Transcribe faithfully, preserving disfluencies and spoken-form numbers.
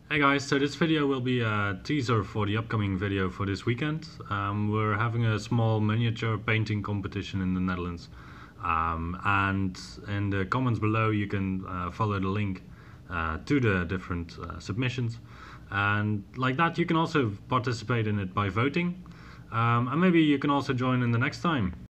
Hey guys, so this video will be a teaser for the upcoming video for this weekend. Um, we're having a small miniature painting competition in the Netherlands. Um, and in the comments below you can uh, follow the link uh, to the different uh, submissions. And like that you can also participate in it by voting. Um, and maybe you can also join in the next time.